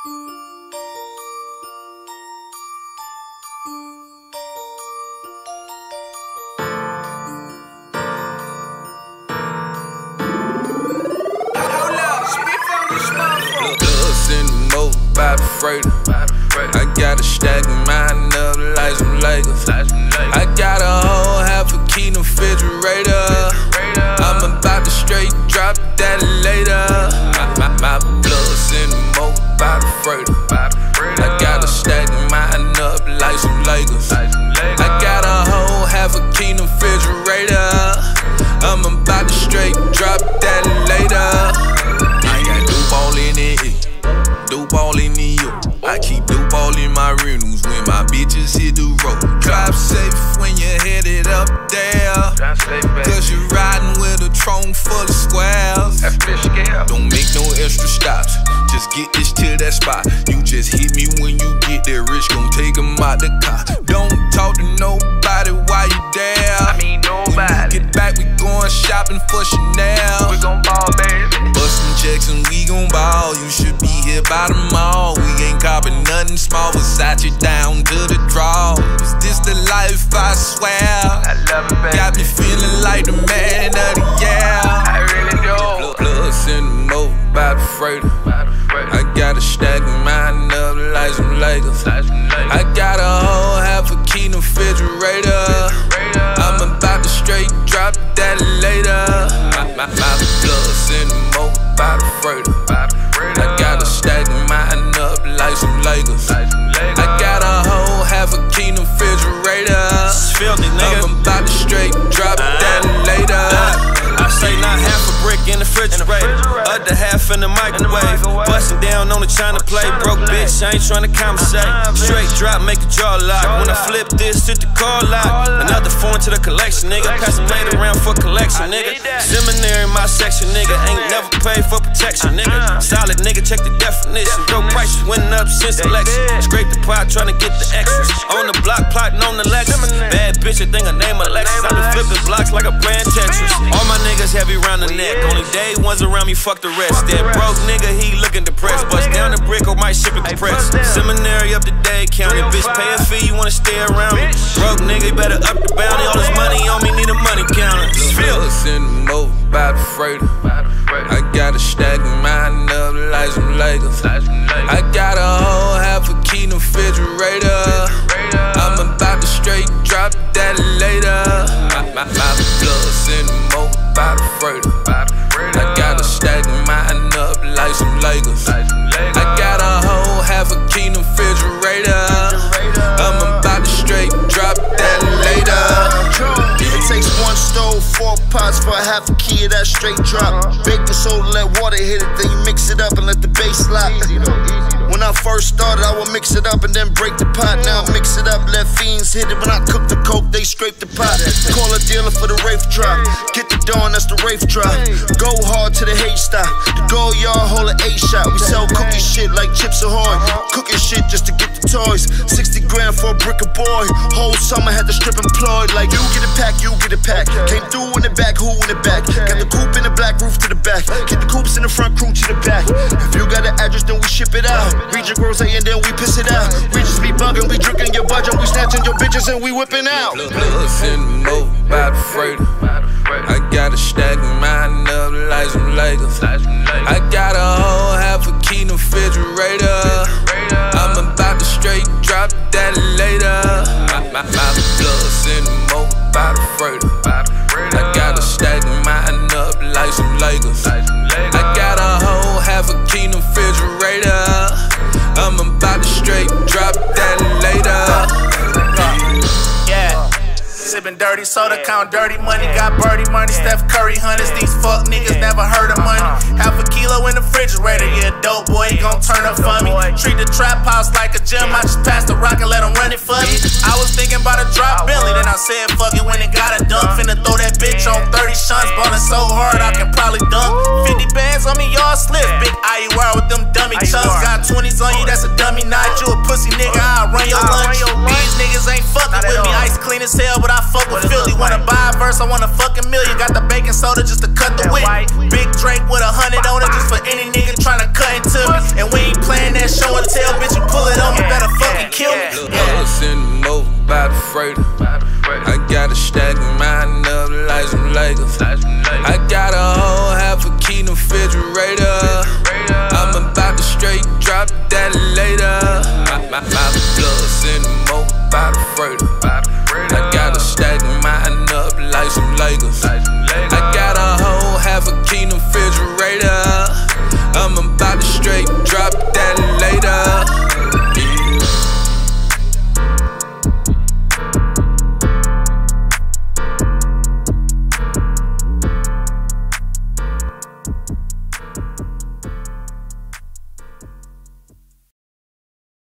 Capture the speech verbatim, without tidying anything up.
By the freighter, I got a stack of mine up like some Lakers. I got a whole half a key refrigerator. I'm about to straight drop that later. My, my, my blood's in the moat by the freighter. I got a stack of mine up like some Lakers. I got a whole half a key refrigerator. I'm about to straight drop that later. I got dope all in it. Dope all in the yo. I keep dope all in my rentals when my bitches hit the road. Drive safe when you're headed up there, cause you're riding with a trunk full of squares. Don't make no extra stops, just get this to that spot. You just hit me when you get there, Rich gon' take them out the car. Don't talk to nobody while you there. I mean nobody. When you get back, we going shopping for Chanel. We gon' ball, baby. Bustin' checks and we gon' ball. You should be here by the mall. We ain't copping nothing small, Versace down to the draw. Is this the life, I swear? I love it, baby. Got me feeling like the man of the year. I really do. Plugs in the moat by the freighter. I got a stack of mine up like some Lakers. I got a whole half a key refrigerator. I'm about to straight drop that later. My, my, my plugs in the moat by the freighter. I got a stack of mine up like some Lakers. I got a whole half a key refrigerator. I'm about to straight drop that later. I say not half a brick in the refrigerator, other half in the microwave. Bustin' down on the China plate, broke bitch, I ain't tryna compensate. Straight drop, make a jaw lock. When I flip this, hit the car lock. Another foreign to the collection, nigga. Pass the plate around for collection, nigga. Seminary in my section, nigga. Ain't never paid for protection, nigga. Solid nigga, check the definition. Dope prices went up since election. Scrape the pot, tryna get the extras. On the block, plotting on the Lexus. Bad bitch, I think her name Alexis. I been flipping blocks like a brand Tetris. All my niggas heavy round the neck. Only day ones around me, fuck the rest. That broke nigga, he looking depressed. Bust down the brick or might ship it compressed. Seminary up to Dade County. Bitch, pay a fee, you wanna stay around me. Broke nigga, you better up the bounty. All this money on me, need a money counter. Plugs in the moat by the freighter. I got a stack of mine up like some Lakers. I got a whole half a key refrigerator. I'm about to straight drop that later. My, my, my plugs in the moat by the freighter. I got a stack of mine up like some Lakers. I got a whole half a key refrigerator. I'm about to straight drop that later. It takes one stove, four pots for a half a key of that straight drop. Baking soda, let water hit it, then you mix it up and let the bass lock. When I first started, I would mix it up and then break the pot. Now I mix it up, let fiends hit it. When I cook the coke, they scrape the pot. Call a dealer for the Wraith drop. Get the dawn, that's the Wraith drop. Go hard to the hate stop. The gold yard, hold an eight shot. We sell cookie shit like Chips Ahoy. Cooking shit just to get the toys. sixty grand for a brick of boy. Whole summer had the strip employed. Like you get a pack, you get a pack. Came through in the back, who in the back? Got the coupe in the black, roof to the back. Get the coupes in the front, crew to the back. If you got an address, then we ship it out. Read your gross and then we piss it out. We just be bugging, we drinking your budget, we snatching your bitches and we whipping out. Plugs in the moat by the freighter. I got a stack of mine up like some Lakers. I got a whole half a key refrigerator. I'm about to straight drop that later. My, my, my plugs in the moat by the freighter. I got a stack of mine up like some Lakers. I got a whole half a key refrigerator. I'm about to straight drop that later. Yeah. Sippin' dirty soda, count dirty money. Got birdie money, Steph Curry hunters. These fuck niggas never heard of money. Half a kilo in the refrigerator, yeah, dope boy, he gon' turn up for me. Treat the trap house like a gym, I just pass the rock and let him run it for me. I was thinking about a drop Bentley, then I said fuck it when it got a dunk. Finna throw that bitch on thirty shunts, ballin' so hard I can probably dunk. fifty bands on me, y'all slip. Big I U R with them dummy chunks. Got twenties on you, that's a dummy night. You a pussy nigga, I'll run your lunch. These niggas ain't fucking with me, ice clean as hell, but I fuck with Philly. Wanna buy a verse, I want a fucking million. Got the baking soda just to cut the wick. Big Drake with a hundred on it just for any nigga tryna cut into me. And we ain't playing that show My, my